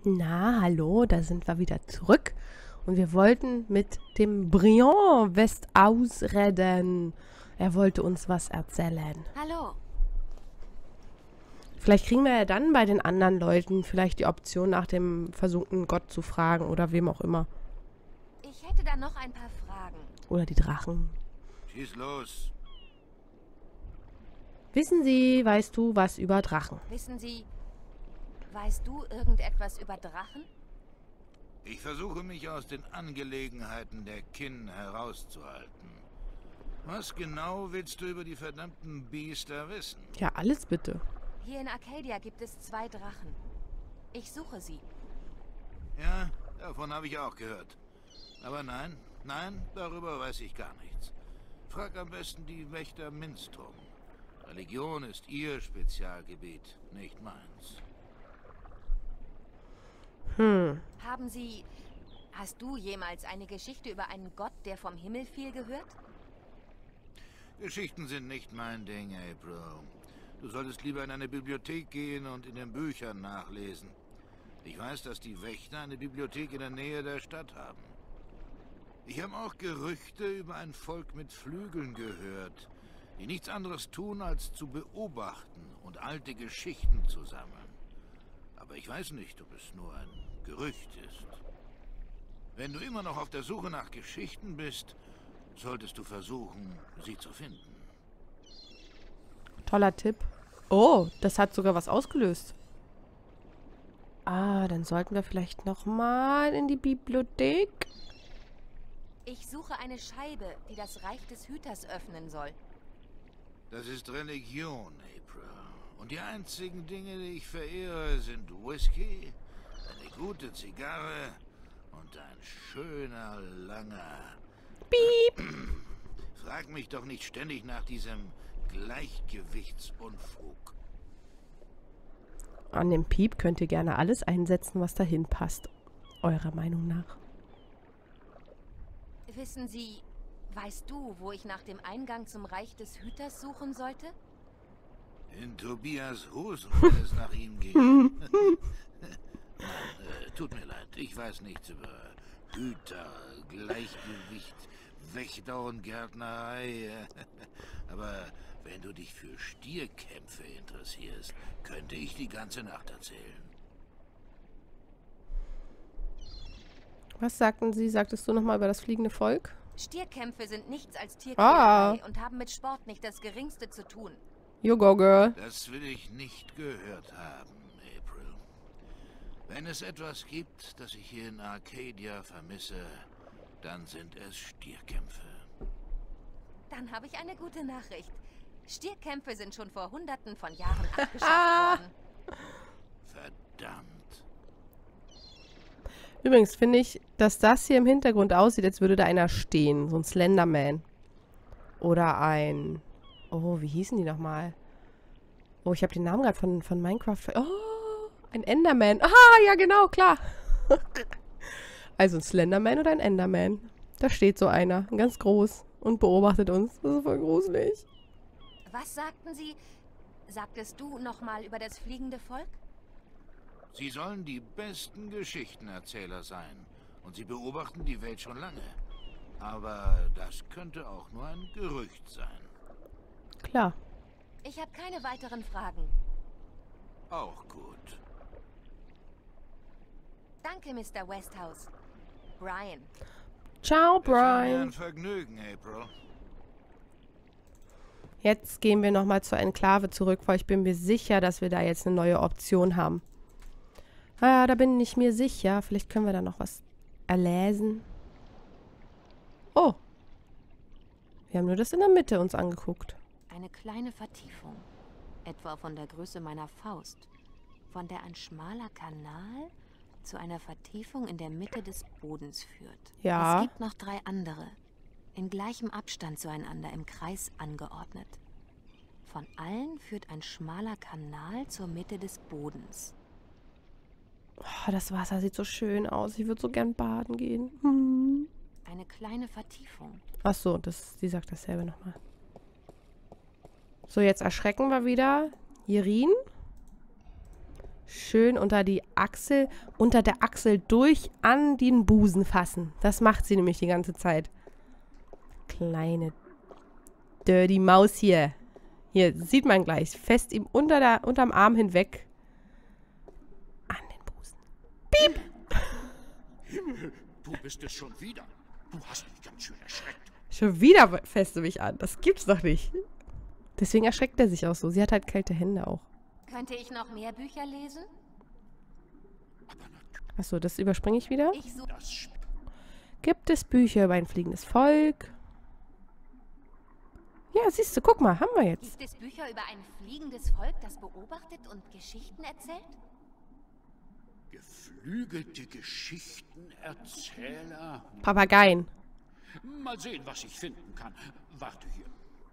Na, hallo, da sind wir wieder zurück. Und wir wollten mit dem Briand Westaus reden. Er wollte uns was erzählen. Hallo. Vielleicht kriegen wir ja dann bei den anderen Leuten vielleicht die Option, nach dem versunkenen Gott zu fragen oder wem auch immer. Ich hätte da noch ein paar Fragen. Oder die Drachen. Schieß los. Wissen Sie, weißt du was über Drachen? Wissen Sie, weißt du irgendetwas über Drachen? Ich versuche mich aus den Angelegenheiten der Kin herauszuhalten. Was genau willst du über die verdammten Biester wissen? Ja, alles bitte. Hier in Arcadia gibt es 2 Drachen. Ich suche sie. Ja, davon habe ich auch gehört. Aber nein, darüber weiß ich gar nichts. Frag am besten die Wächter Minstrom. Religion ist ihr Spezialgebiet, nicht meins. Hast du jemals eine Geschichte über einen Gott, der vom Himmel fiel, gehört? Geschichten sind nicht mein Ding, April. Du solltest lieber in eine Bibliothek gehen und in den Büchern nachlesen. Ich weiß, dass die Wächter eine Bibliothek in der Nähe der Stadt haben. Ich habe auch Gerüchte über ein Volk mit Flügeln gehört, die nichts anderes tun, als zu beobachten und alte Geschichten zu sammeln. Aber ich weiß nicht, ob es nur ein Gerücht ist. Wenn du immer noch auf der Suche nach Geschichten bist, solltest du versuchen, sie zu finden. Toller Tipp. Oh, das hat sogar was ausgelöst. Ah, dann sollten wir vielleicht nochmal in die Bibliothek. Ich suche eine Scheibe, die das Reich des Hüters öffnen soll. Das ist Religion, April. Und die einzigen Dinge, die ich verehre, sind Whisky, eine gute Zigarre und ein schöner, langer... Piep. Frag mich doch nicht ständig nach diesem Gleichgewichtsunfug. An dem Piep könnt ihr gerne alles einsetzen, was dahin passt. Eurer Meinung nach. Wissen Sie, weißt du, wo ich nach dem Eingang zum Reich des Hüters suchen sollte? In Tobias Hosen, wenn es nach ihm geht. Nein, tut mir leid, ich weiß nichts über Hüter, Gleichgewicht, Wächter und Gärtnerei. Aber wenn du dich für Stierkämpfe interessierst, könnte ich die ganze Nacht erzählen. Was sagten Sie? Sagtest du nochmal über das fliegende Volk? Stierkämpfe sind nichts als Tierquälerei Ah. und haben mit Sport nicht das Geringste zu tun. You go, girl. Das will ich nicht gehört haben, April. Wenn es etwas gibt, das ich hier in Arcadia vermisse, dann sind es Stierkämpfe. Dann habe ich eine gute Nachricht. Stierkämpfe sind schon vor Hunderten von Jahren abgeschafft worden. Verdammt. Übrigens finde ich, dass das hier im Hintergrund aussieht, als würde da einer stehen. So ein Slenderman. Oder ein... Oh, wie hießen die nochmal? Oh, ich habe den Namen gerade von Minecraft... Oh, ein Enderman. Aha, ja genau, klar. Also ein Slenderman oder ein Enderman. Da steht so einer, ganz groß, und beobachtet uns. Das ist voll gruselig. Was sagten Sie? Sagtest du nochmal über das fliegende Volk? Sie sollen die besten Geschichtenerzähler sein. Und sie beobachten die Welt schon lange. Aber das könnte auch nur ein Gerücht sein. Klar. Ich habe keine weiteren Fragen. Auch gut. Danke, Mr. Westhouse. Brian. Ciao, Es war mir Brian. ein Vergnügen, April. Jetzt gehen wir nochmal zur Enklave zurück, weil ich bin mir sicher, dass wir da jetzt eine neue Option haben. Ah, da bin ich mir sicher. Vielleicht können wir da noch was erlesen. Oh. Wir haben nur das in der Mitte uns angeguckt. Eine kleine Vertiefung. Etwa von der Größe meiner Faust. Von der ein schmaler Kanal zu einer Vertiefung in der Mitte des Bodens führt. Ja. Es gibt noch 3 andere. In gleichem Abstand zueinander im Kreis angeordnet. Von allen führt ein schmaler Kanal zur Mitte des Bodens. Oh, das Wasser sieht so schön aus. Ich würde so gern baden gehen. Hm. Eine kleine Vertiefung. Ach so, sie sagt dasselbe nochmal. So, jetzt erschrecken wir wieder Jirin. Schön unter die Achsel, unter der Achsel durch an den Busen fassen. Das macht sie nämlich die ganze Zeit. Kleine Dirty Maus hier. Hier, sieht man gleich. Fest ihm unterm Arm hinweg. An den Busen. Piep! Himmel, du bist es schon wieder. Du hast mich ganz schön erschreckt. Schon wieder fässt du mich an. Das gibt's doch nicht. Deswegen erschreckt er sich auch so. Sie hat halt kalte Hände auch. Könnte ich noch mehr Bücher lesen? Achso, das überspringe ich wieder. Ich suche. Gibt es Bücher über ein fliegendes Volk? Ja, siehst du, guck mal, haben wir jetzt. Gibt es Bücher über ein fliegendes Volk, das beobachtet und Geschichten erzählt? Geflügelte Geschichtenerzähler. Papageien. Mal sehen, was ich finden kann. Warte hier.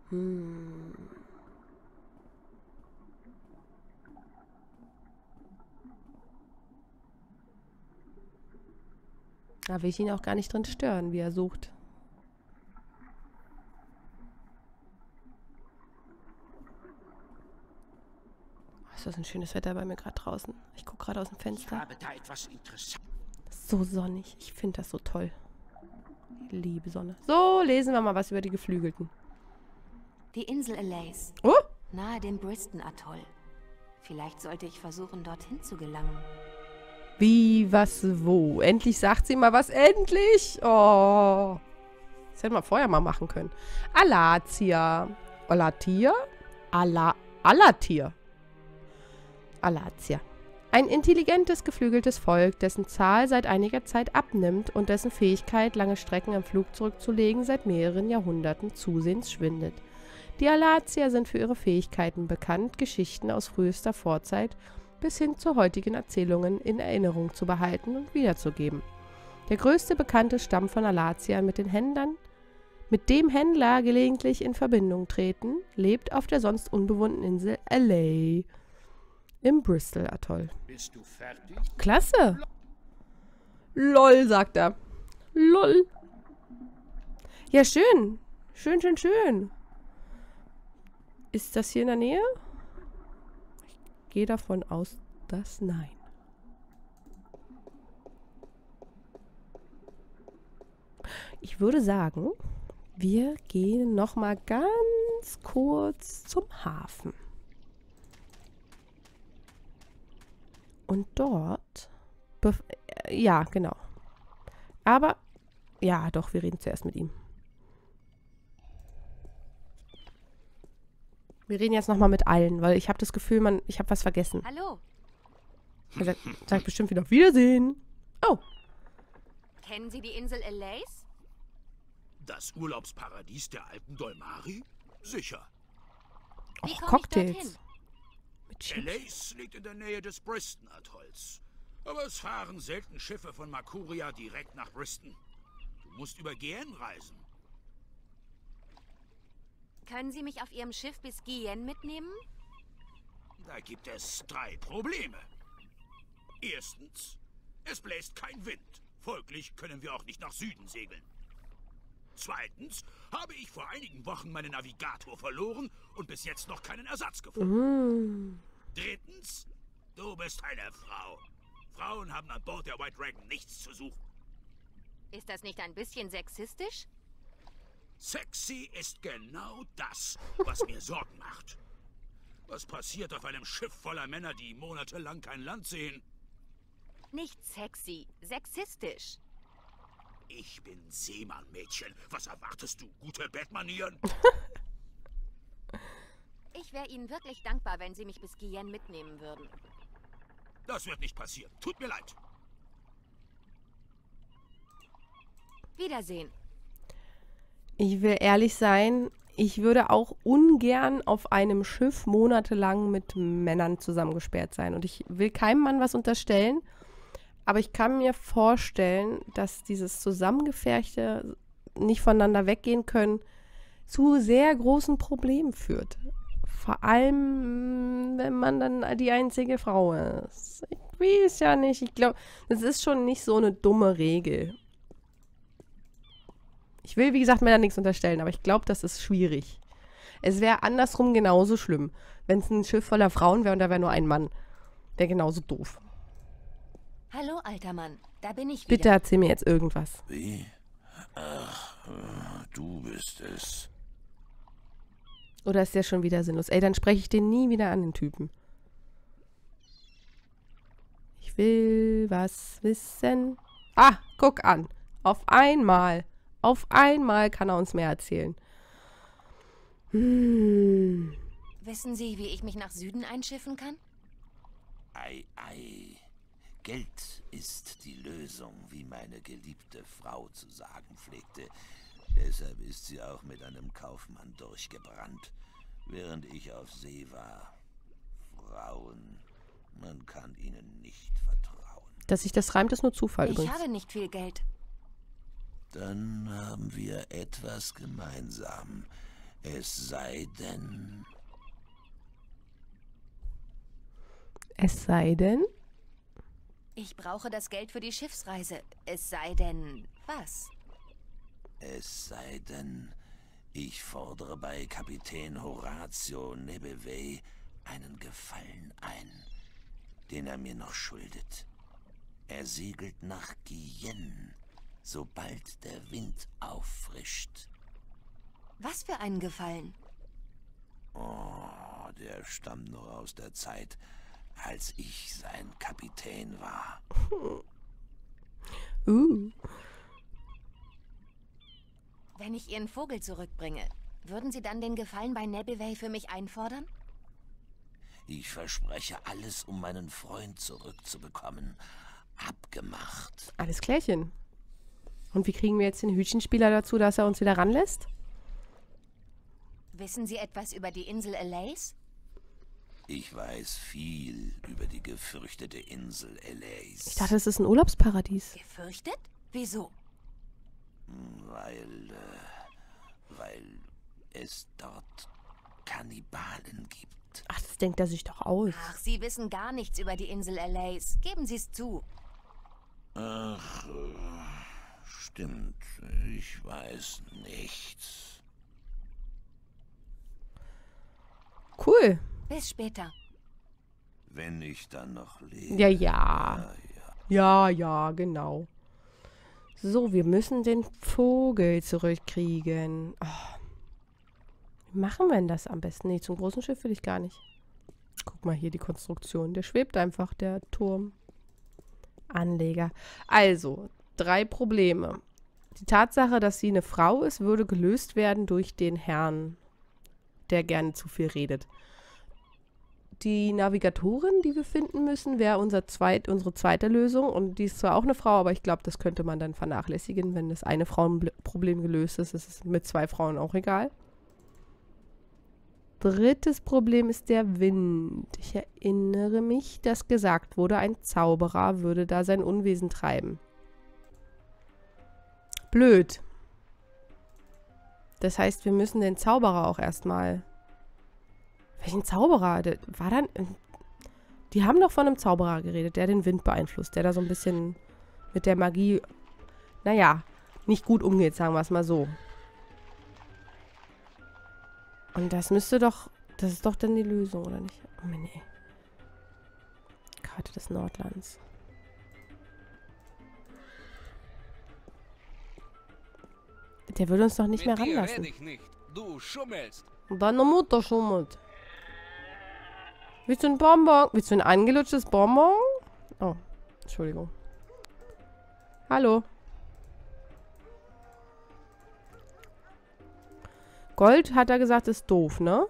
Da will ich ihn auch gar nicht drin stören, wie er sucht. Ist das ein schönes Wetter bei mir gerade draußen. Ich gucke gerade aus dem Ich Fenster. habe da etwas Interessantes. So sonnig. Ich finde das so toll. Ich liebe Sonne. So, lesen wir mal was über die Geflügelten. Die Insel Alais, Oh! nahe dem Briston-Atoll. Vielleicht sollte ich versuchen, dorthin zu gelangen. Wie, was, wo? Endlich sagt sie mal was. Endlich! Oh. Das hätten wir vorher mal machen können. Alatia. Alatia? Alatia. Alatia. Ein intelligentes, geflügeltes Volk, dessen Zahl seit einiger Zeit abnimmt und dessen Fähigkeit, lange Strecken im Flug zurückzulegen, seit mehreren Jahrhunderten zusehends schwindet. Die Alatier sind für ihre Fähigkeiten bekannt, Geschichten aus frühester Vorzeit bis hin zu heutigen Erzählungen in Erinnerung zu behalten und wiederzugeben. Der größte bekannte Stamm von Alatiern mit dem Händler gelegentlich in Verbindung treten, lebt auf der sonst unbewohnten Insel Alais im Bristol-Atoll. Bist du fertig? Klasse! LOL, sagt er. LOL. Ja, schön. Schön, schön, schön. Ist das hier in der Nähe? Ich gehe davon aus, dass nein. Ich würde sagen, wir gehen noch mal ganz kurz zum Hafen. Und dort... ja, genau. Aber, ja, doch, wir reden zuerst mit ihm. Wir reden jetzt nochmal mit allen, weil ich habe das Gefühl, ich habe was vergessen. Hallo, Er sagt bestimmt wieder auf Wiedersehen. Oh, kennen Sie die Insel Alais? Das Urlaubsparadies der alten Dolmari? Sicher. Wie och, komm ich Cocktails. dorthin? Mit Chips. Alais liegt in der Nähe des Briston-Atolls. Aber es fahren selten Schiffe von Makuria direkt nach Briston. Du musst über Gien reisen. Können Sie mich auf Ihrem Schiff bis Gien mitnehmen? Da gibt es 3 Probleme. Erstens, es bläst kein Wind. Folglich können wir auch nicht nach Süden segeln. Zweitens habe ich vor einigen Wochen meinen Navigator verloren und bis jetzt noch keinen Ersatz gefunden. Drittens, du bist eine Frau. Frauen haben an Bord der White Dragon nichts zu suchen. Ist das nicht ein bisschen sexistisch? Sexy ist genau das, was mir Sorgen macht. Was passiert auf einem Schiff voller Männer, die monatelang kein Land sehen? Nicht sexy, sexistisch. Ich bin Seemann-Mädchen. Was erwartest du? Gute Bettmanieren? Ich wäre Ihnen wirklich dankbar, wenn Sie mich bis Gien mitnehmen würden. Das wird nicht passieren. Tut mir leid. Wiedersehen. Ich will ehrlich sein, ich würde auch ungern auf einem Schiff monatelang mit Männern zusammengesperrt sein. Und ich will keinem Mann was unterstellen, aber ich kann mir vorstellen, dass dieses Zusammengepferchte nicht voneinander weggehen können, zu sehr großen Problemen führt. Vor allem, wenn man dann die einzige Frau ist. Ich weiß ja nicht. Ich glaube, das ist schon nicht so eine dumme Regel. Ich will, wie gesagt, Männern nichts unterstellen, aber ich glaube, das ist schwierig. Es wäre andersrum genauso schlimm, wenn es ein Schiff voller Frauen wäre und da wäre nur ein Mann. Wäre genauso doof. Hallo, alter Mann. Da bin ich wieder. Bitte erzähl mir jetzt irgendwas. Wie? Ach, du bist es. Oder ist der schon wieder sinnlos? Ey, dann spreche ich den nie wieder an, den Typen. Ich will was wissen. Ah, guck an. Auf einmal kann er uns mehr erzählen. Wissen Sie, wie ich mich nach Süden einschiffen kann? Ei, ei. Geld ist die Lösung, wie meine geliebte Frau zu sagen pflegte. Deshalb ist sie auch mit einem Kaufmann durchgebrannt, während ich auf See war. Frauen, man kann ihnen nicht vertrauen. Dass sich das reimt, ist nur Zufall Ich übrigens. habe nicht viel Geld. Dann haben wir etwas gemeinsam. Es sei denn... Es sei denn... Ich brauche das Geld für die Schiffsreise. Es sei denn, was? Es sei denn, ich fordere bei Kapitän Horatio Nebevey einen Gefallen ein, den er mir noch schuldet. Er segelt nach Guyenne, sobald der Wind auffrischt. Was für einen Gefallen? Oh, der stammt noch aus der Zeit, als ich sein Kapitän war. Wenn ich Ihren Vogel zurückbringe, würden Sie dann den Gefallen bei Nebevey für mich einfordern? Ich verspreche alles, um meinen Freund zurückzubekommen. Abgemacht. Alles klärchen. Und wie kriegen wir jetzt den Hütchenspieler dazu, dass er uns wieder ranlässt? Wissen Sie etwas über die Insel Elais? Ich weiß viel über die gefürchtete Insel Elais. Ich dachte, es ist ein Urlaubsparadies. Gefürchtet? Wieso? Weil es dort Kannibalen gibt. Ach, das denkt er sich doch aus. Ach, Sie wissen gar nichts über die Insel Elais. Geben Sie es zu. Ach, stimmt. Ich weiß nichts. Cool. Bis später. Wenn ich dann noch lebe. Ja. Ja, genau. So, wir müssen den Vogel zurückkriegen. Oh. Wie machen wir denn das am besten? Nee, zum großen Schiff will ich gar nicht. Guck mal hier die Konstruktion. Der schwebt einfach, der Turm. Anleger. Also, 3 Probleme. Die Tatsache, dass sie eine Frau ist, würde gelöst werden durch den Herrn, der gerne zu viel redet. Die Navigatorin, die wir finden müssen, wäre unsere zweite Lösung. Und die ist zwar auch eine Frau, aber ich glaube, das könnte man dann vernachlässigen. Wenn das eine Frauenproblem gelöst ist, ist es mit 2 Frauen auch egal. Drittes Problem ist der Wind. Ich erinnere mich, dass gesagt wurde, ein Zauberer würde da sein Unwesen treiben. Blöd. Das heißt, wir müssen den Zauberer auch erstmal... Welchen Zauberer? Der war dann... Die haben doch von einem Zauberer geredet, der den Wind beeinflusst, der da so ein bisschen mit der Magie, naja, nicht gut umgeht, sagen wir es mal so. Und das müsste doch... Das ist doch dann die Lösung, oder nicht? Oh, nee. Karte des Nordlands. Der würde uns doch nicht mehr ranlassen. Nicht. Du schummelst. Deine Mutter schummelt. Willst du ein Bonbon? Willst du ein angelutschtes Bonbon? Oh, Entschuldigung. Hallo. Gold, hat er gesagt, ist doof, ne?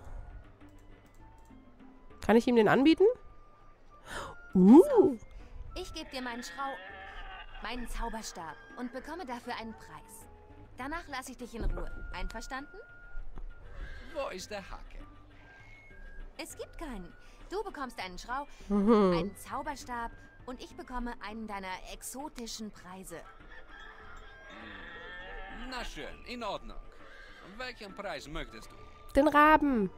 Kann ich ihm den anbieten? Ich gebe dir meinen Zauberstab und bekomme dafür einen Preis. Danach lasse ich dich in Ruhe. Einverstanden? Wo ist der Hake? Es gibt keinen. Du bekommst einen Zauberstab und ich bekomme einen deiner exotischen Preise. Na schön, in Ordnung. Welchen Preis möchtest du? Den Raben.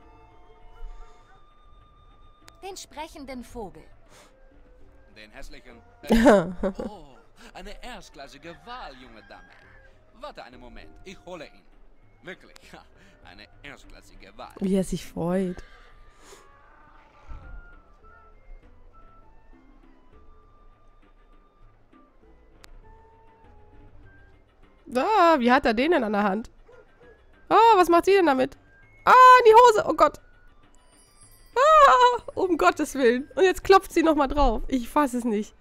Den sprechenden Vogel. Den hässlichen... Oh, eine erstklassige Wahl, junge Dame. Warte einen Moment, ich hole ihn. Wirklich, ja, eine erstklassige Wahl. Wie er sich freut. Ah, wie hat er den denn an der Hand? Oh, was macht sie denn damit? Ah, in die Hose. Oh Gott. Ah, um Gottes Willen. Und jetzt klopft sie nochmal drauf. Ich fasse es nicht.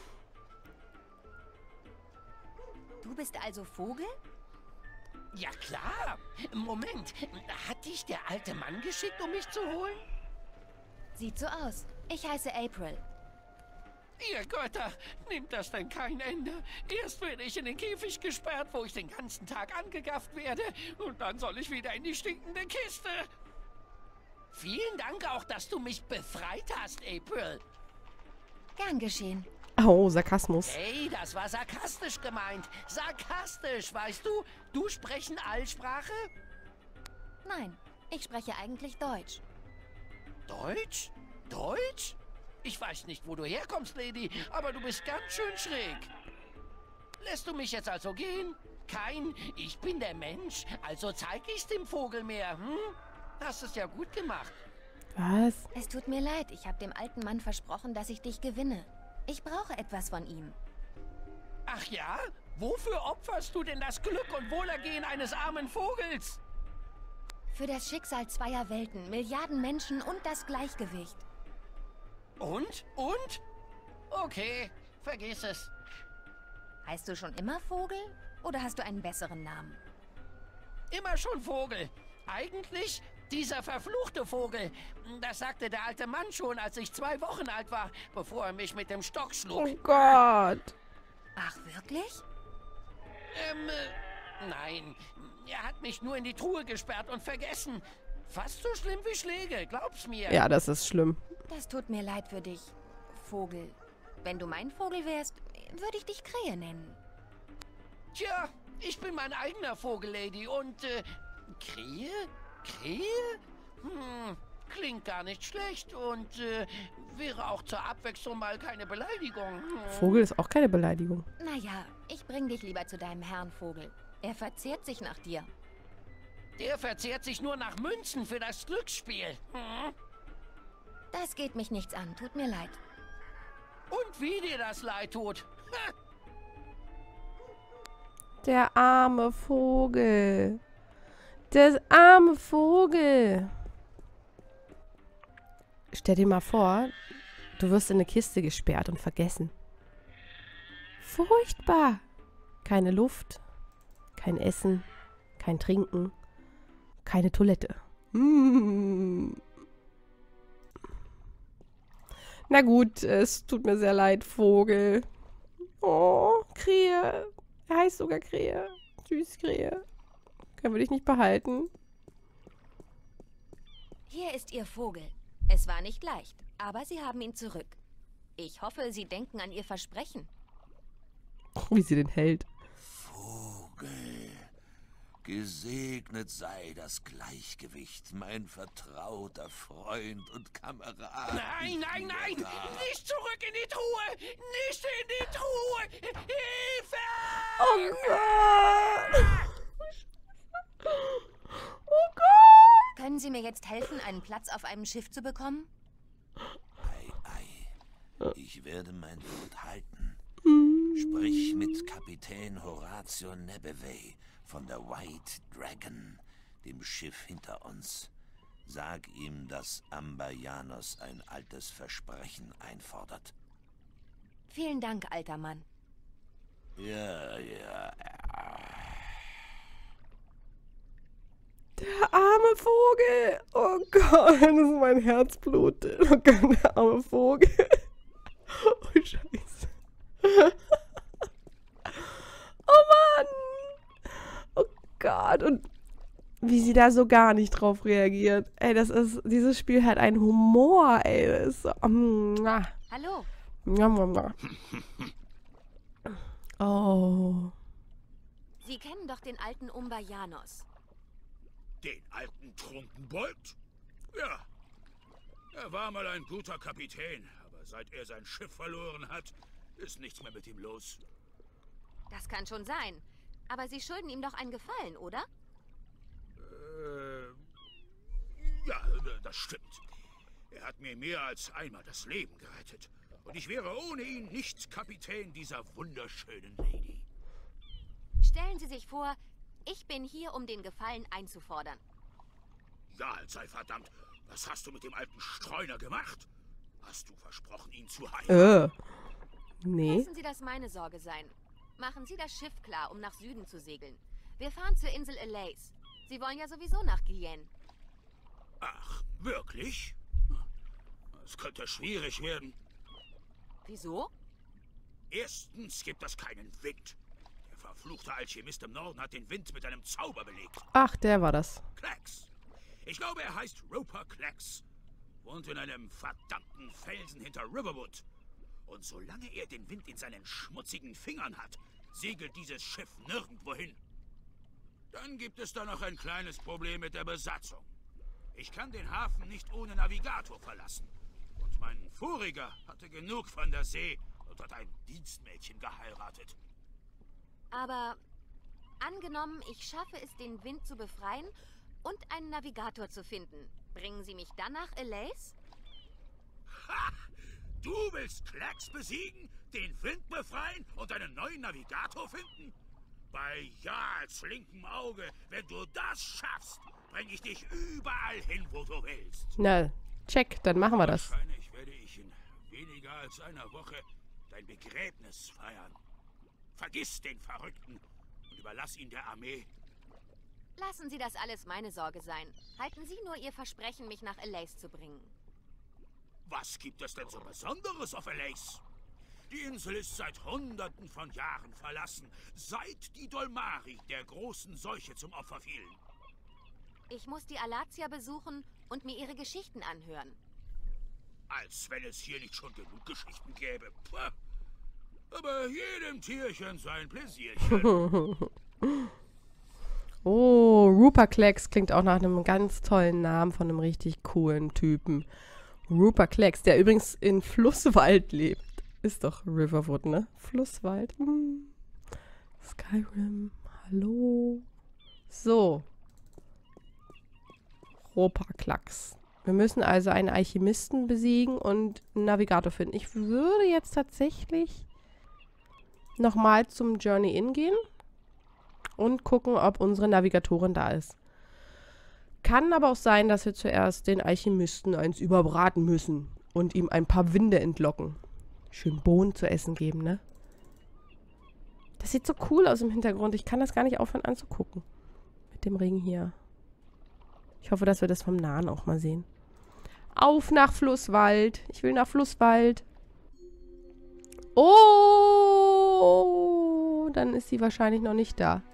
Du bist also Vogel? Ja klar. Moment, hat dich der alte Mann geschickt, um mich zu holen? Sieht so aus. Ich heiße April. Ihr Götter, nimmt das denn kein Ende? Erst werde ich in den Käfig gesperrt, wo ich den ganzen Tag angegafft werde. Und dann soll ich wieder in die stinkende Kiste. Vielen Dank auch, dass du mich befreit hast, April. Gern geschehen. Oh, Sarkasmus. Hey, das war sarkastisch gemeint. Sarkastisch, weißt du? Du sprechen Allsprache? Nein, ich spreche eigentlich Deutsch. Deutsch? Deutsch? Ich weiß nicht, wo du herkommst, Lady, aber du bist ganz schön schräg. Lässt du mich jetzt also gehen? Kein, ich bin der Mensch, also zeig ich's dem Vogelmeer, hm? Hast es ja gut gemacht. Was? Es tut mir leid, ich habe dem alten Mann versprochen, dass ich dich gewinne. Ich brauche etwas von ihm. Ach ja? Wofür opferst du denn das Glück und Wohlergehen eines armen Vogels? Für das Schicksal zweier Welten, Milliarden Menschen und das Gleichgewicht. Und? Und? Okay, vergiss es. Heißt du schon immer Vogel? Oder hast du einen besseren Namen? Immer schon Vogel. Eigentlich dieser verfluchte Vogel. Das sagte der alte Mann schon, als ich 2 Wochen alt war, bevor er mich mit dem Stock schlug. Oh Gott. Ach, wirklich? Nein. Er hat mich nur in die Truhe gesperrt und vergessen. Fast so schlimm wie Schläge, glaub's mir. Ja, das ist schlimm. Das tut mir leid für dich, Vogel. Wenn du mein Vogel wärst, würde ich dich Krähe nennen. Tja, ich bin mein eigener Vogellady und, Krähe? Krähe? Klingt gar nicht schlecht und, wäre auch zur Abwechslung mal keine Beleidigung. Vogel ist auch keine Beleidigung. Naja, ich bring dich lieber zu deinem Herrn Vogel. Er verzehrt sich nach dir. Der verzehrt sich nur nach Münzen für das Glücksspiel. Das geht mich nichts an, tut mir leid. Und wie dir das leid tut. Ha! Der arme Vogel. Der arme Vogel. Stell dir mal vor, du wirst in eine Kiste gesperrt und vergessen. Furchtbar. Keine Luft, kein Essen, kein Trinken, keine Toilette. Na gut, es tut mir sehr leid, Vogel. Oh, Krähe. Er heißt sogar Krähe. Süß, Krähe. Können wir dich nicht behalten? Hier ist Ihr Vogel. Es war nicht leicht, aber Sie haben ihn zurück. Ich hoffe, Sie denken an Ihr Versprechen. Wie sie den hält. Vogel, gesegnet sei das Gleichgewicht, mein vertrauter Freund und Kamerad. Nein, nein, nein! Nicht zurück in die Truhe! Nicht in die Truhe! Hilfe! Oh Gott! Oh Gott! Können Sie mir jetzt helfen, einen Platz auf einem Schiff zu bekommen? Ei, ei, ich werde mein Wort halten. Sprich mit Kapitän Horatio Nebevey von der White Dragon, dem Schiff hinter uns. Sag ihm, dass Amberjanos ein altes Versprechen einfordert. Vielen Dank, alter Mann. Ja, ja. Der arme Vogel! Oh Gott, das ist mein Herzblut. Oh Gott, der arme Vogel. Oh Scheiße. Oh Mann! Oh Gott, und wie sie da so gar nicht drauf reagiert. Ey, dieses Spiel hat einen Humor, ey. Das ist so, Hallo. Oh. Sie kennen doch den alten Umberjanos. Den alten Trunkenbold? Ja. Er war mal ein guter Kapitän, aber seit er sein Schiff verloren hat, ist nichts mehr mit ihm los. Das kann schon sein. Aber Sie schulden ihm doch einen Gefallen, oder? Ja, das stimmt. Er hat mir mehr als einmal das Leben gerettet. Und ich wäre ohne ihn nicht Kapitän dieser wunderschönen Lady. Stellen Sie sich vor, ich bin hier, um den Gefallen einzufordern. Ja, sei verdammt. Was hast du mit dem alten Streuner gemacht? Hast du versprochen, ihn zu heiraten? Nee. Lassen Sie das meine Sorge sein. Machen Sie das Schiff klar, um nach Süden zu segeln. Wir fahren zur Insel Elais. Sie wollen ja sowieso nach Guyenne. Ach, wirklich? Es könnte schwierig werden. Wieso? Erstens gibt es keinen Wind. Der verfluchte Alchemist im Norden hat den Wind mit einem Zauber belegt. Ach, der war das. Klacks. Ich glaube, er heißt Roper Klacks. Wohnt in einem verdammten Felsen hinter Riverwood. Und solange er den Wind in seinen schmutzigen Fingern hat, segelt dieses Schiff nirgendwo hin. Dann gibt es da noch ein kleines Problem mit der Besatzung. Ich kann den Hafen nicht ohne Navigator verlassen. Und mein voriger hatte genug von der See und hat ein Dienstmädchen geheiratet. Aber angenommen, ich schaffe es, den Wind zu befreien und einen Navigator zu finden. Bringen Sie mich dann nach Elais? Ha! Du willst Klacks besiegen, den Wind befreien und einen neuen Navigator finden? Bei Jarls linkem Auge, wenn du das schaffst, bringe ich dich überall hin, wo du willst. Na, check, dann machen wir das. Wahrscheinlich werde ich in weniger als einer Woche dein Begräbnis feiern. Vergiss den Verrückten und überlass ihn der Armee. Lassen Sie das alles meine Sorge sein. Halten Sie nur Ihr Versprechen, mich nach Elais zu bringen. Was gibt es denn so Besonderes auf Elais? Die Insel ist seit Hunderten von Jahren verlassen, seit die Dolmari der großen Seuche zum Opfer fielen. Ich muss die Alatia besuchen und mir ihre Geschichten anhören. Als wenn es hier nicht schon genug Geschichten gäbe. Puh. Aber jedem Tierchen sein Pläsierchen. Oh, Rupert Klacks klingt auch nach einem ganz tollen Namen von einem richtig coolen Typen. Rupert Klacks, der übrigens in Flusswald lebt. Ist doch Riverwood, ne? Flusswald. Skyrim. Hallo. So. Rupert Klacks. Wir müssen also einen Alchemisten besiegen und einen Navigator finden. Ich würde jetzt tatsächlich nochmal zum Journey Inn gehen und gucken, ob unsere Navigatorin da ist. Kann aber auch sein, dass wir zuerst den Alchemisten eins überbraten müssen und ihm ein paar Winde entlocken. Schön Bohnen zu essen geben, ne? Das sieht so cool aus im Hintergrund. Ich kann das gar nicht aufhören anzugucken. Mit dem Ring hier. Ich hoffe, dass wir das vom Nahen auch mal sehen. Auf nach Flusswald. Ich will nach Flusswald. Oh, dann ist sie wahrscheinlich noch nicht da.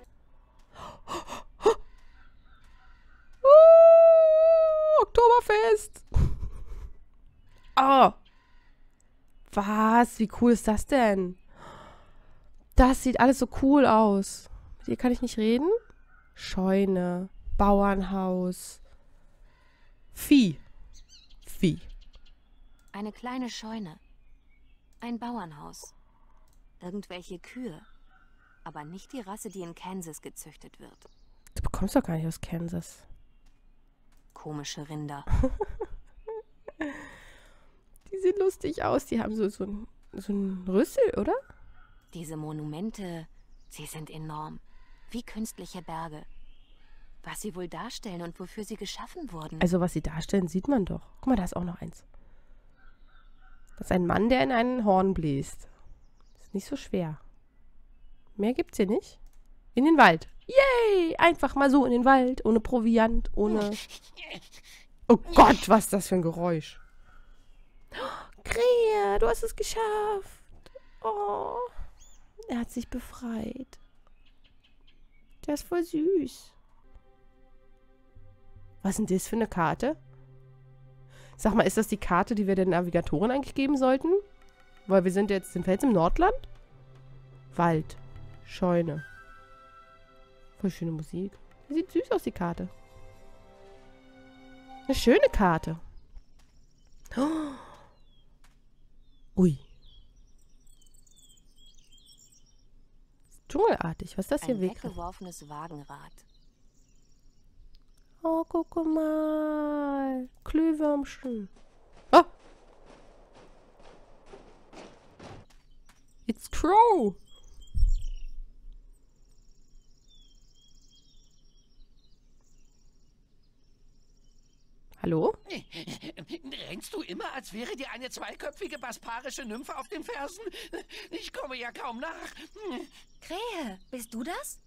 Oktoberfest. Oh. Was? Wie cool ist das denn? Das sieht alles so cool aus. Mit ihr kann ich nicht reden? Scheune, Bauernhaus, Vieh. Vieh. Eine kleine Scheune. Ein Bauernhaus. Irgendwelche Kühe. Aber nicht die Rasse, die in Kansas gezüchtet wird. Du bekommst doch gar nicht aus Kansas. Komische Rinder. Die sehen lustig aus. Die haben so ein Rüssel, oder? Diese Monumente, sie sind enorm. Wie künstliche Berge. Was sie wohl darstellen und wofür sie geschaffen wurden. Also was sie darstellen, sieht man doch. Guck mal, da ist auch noch eins. Das ist ein Mann, der in einen Horn bläst. Ist nicht so schwer. Mehr gibt's hier nicht. In den Wald. Yay! Einfach mal so in den Wald. Ohne Proviant, ohne... Oh Gott, was ist das für ein Geräusch. Krähe, du hast es geschafft. Oh, er hat sich befreit. Der ist voll süß. Was ist denn das für eine Karte? Sag mal, ist das die Karte, die wir der Navigatorin eigentlich geben sollten? Weil wir sind jetzt im Nordland? Wald. Scheune. Voll schöne Musik. Die sieht süß aus, die Karte. Eine schöne Karte. Oh. Ui. Dschungelartig. Was ist das hier? Ein Weg? weggeworfenes Wagenrad. Oh, guck mal. Glühwürmchen. Oh. It's Crow. Hallo? Rennst du immer, als wäre dir eine zweiköpfige basparische Nymphe auf den Fersen? Ich komme ja kaum nach. Krähe, bist du das?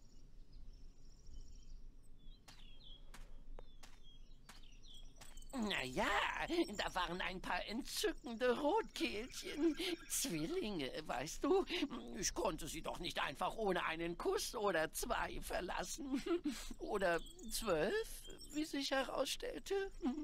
Naja, da waren ein paar entzückende Rotkehlchen. Zwillinge, weißt du? Ich konnte sie doch nicht einfach ohne einen Kuss oder 2 verlassen. Oder 12, wie sich herausstellte.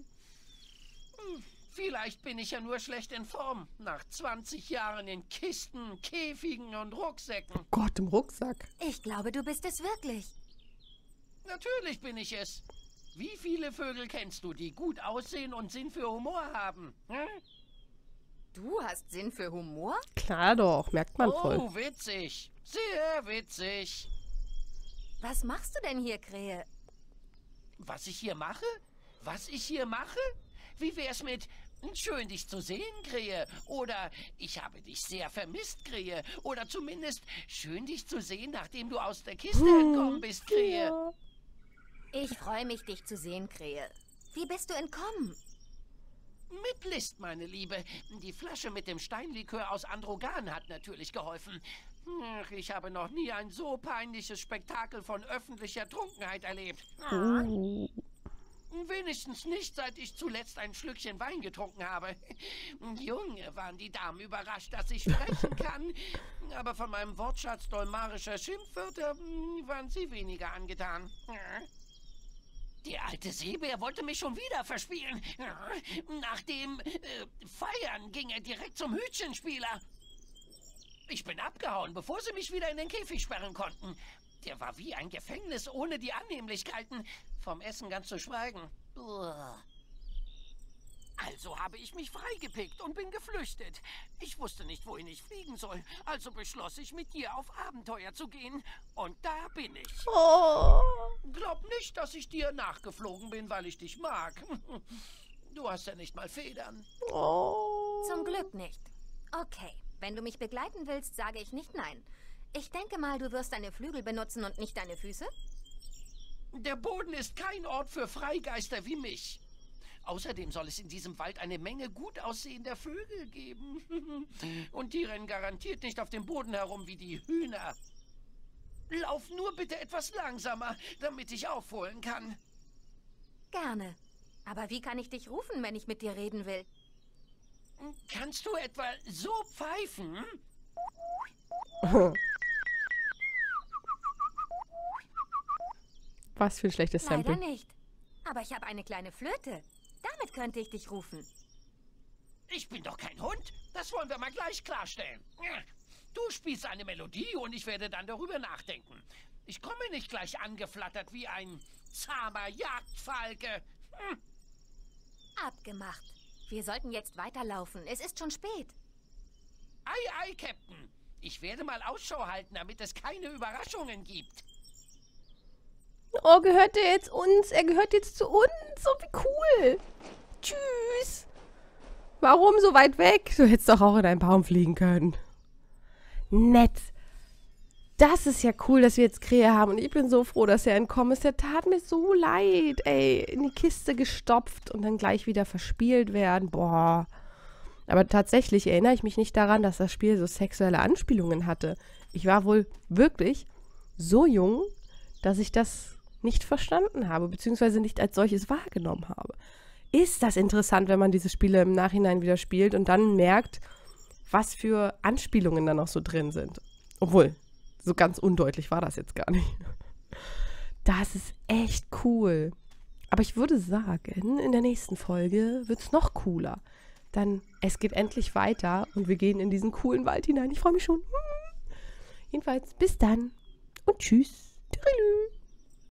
Vielleicht bin ich ja nur schlecht in Form. Nach 20 Jahren in Kisten, Käfigen und Rucksäcken. Oh Gott, im Rucksack. Ich glaube, du bist es wirklich. Natürlich bin ich es. Wie viele Vögel kennst du, die gut aussehen und Sinn für Humor haben? Hm? Du hast Sinn für Humor? Klar doch, merkt man voll. Oh, witzig. Sehr witzig. Was machst du denn hier, Krähe? Was ich hier mache? Was ich hier mache? Wie wär's mit schön dich zu sehen, Krähe? Oder ich habe dich sehr vermisst, Krähe? Oder zumindest schön dich zu sehen, nachdem du aus der Kiste entkommen bist, Krähe? Ja. Ich freue mich, dich zu sehen, Krähe. Wie bist du entkommen? Mit List, meine Liebe. Die Flasche mit dem Steinlikör aus Androgan hat natürlich geholfen. Ach, ich habe noch nie ein so peinliches Spektakel von öffentlicher Trunkenheit erlebt. Wenigstens nicht, seit ich zuletzt ein Schlückchen Wein getrunken habe. Junge, waren die Damen überrascht, dass ich sprechen kann. Aber von meinem Wortschatz dolmarischer Schimpfwörter waren sie weniger angetan. Der alte Seebär wollte mich schon wieder verspielen. Nach dem Feiern ging er direkt zum Hütchenspieler. Ich bin abgehauen, bevor sie mich wieder in den Käfig sperren konnten. Der war wie ein Gefängnis ohne die Annehmlichkeiten. Vom Essen ganz zu schweigen. Also habe ich mich freigepickt und bin geflüchtet. Ich wusste nicht, wohin ich fliegen soll. Also beschloss ich, mit dir auf Abenteuer zu gehen. Und da bin ich. Oh. Glaub nicht, dass ich dir nachgeflogen bin, weil ich dich mag. Du hast ja nicht mal Federn. Oh. Zum Glück nicht. Okay, wenn du mich begleiten willst, sage ich nicht nein. Ich denke mal, du wirst deine Flügel benutzen und nicht deine Füße? Der Boden ist kein Ort für Freigeister wie mich. Außerdem soll es in diesem Wald eine Menge gut aussehender Vögel geben. Und die rennen garantiert nicht auf dem Boden herum wie die Hühner. Lauf nur bitte etwas langsamer, damit ich aufholen kann. Gerne. Aber wie kann ich dich rufen, wenn ich mit dir reden will? Kannst du etwa so pfeifen? Was für ein schlechtes Sample. Leider nicht. Aber ich habe eine kleine Flöte. Damit könnte ich dich rufen. Ich bin doch kein Hund. Das wollen wir mal gleich klarstellen. Du spielst eine Melodie und ich werde dann darüber nachdenken. Ich komme nicht gleich angeflattert wie ein zahmer Jagdfalke. Abgemacht. Wir sollten jetzt weiterlaufen. Es ist schon spät. Ei, ei, Captain. Ich werde mal Ausschau halten, damit es keine Überraschungen gibt. Oh, gehört der jetzt uns? Er gehört jetzt zu uns. So wie cool. Tschüss. Warum so weit weg? Du hättest doch auch in einen Baum fliegen können. Nett. Das ist ja cool, dass wir jetzt Krähe haben. Und ich bin so froh, dass er entkommen ist. Der tat mir so leid, ey. In die Kiste gestopft und dann gleich wieder verspielt werden. Boah. Aber tatsächlich erinnere ich mich nicht daran, dass das Spiel so sexuelle Anspielungen hatte. Ich war wohl wirklich so jung, dass ich das nicht verstanden habe, beziehungsweise nicht als solches wahrgenommen habe. Ist das interessant, wenn man diese Spiele im Nachhinein wieder spielt und dann merkt, was für Anspielungen da noch so drin sind. Obwohl, so ganz undeutlich war das jetzt gar nicht. Das ist echt cool. Aber ich würde sagen, in der nächsten Folge wird es noch cooler. Dann, es geht endlich weiter und wir gehen in diesen coolen Wald hinein. Ich freue mich schon. Jedenfalls, bis dann und tschüss. Tschüss.